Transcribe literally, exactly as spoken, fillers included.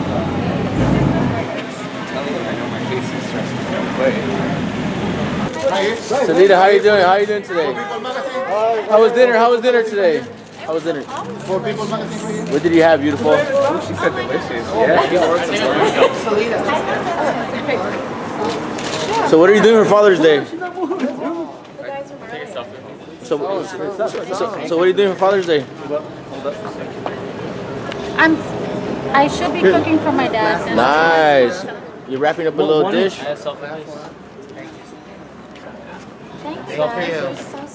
Selita, how you doing? How you doing today? How was dinner? How was dinner today? How was dinner? What did you have, beautiful? She said delicious. Yeah. So what are you doing for Father's Day? So, so, so what are you doing for Father's Day? I'm. I should be cooking for my dad. Nice. You're wrapping up a little dish. Thanks, guys. You're so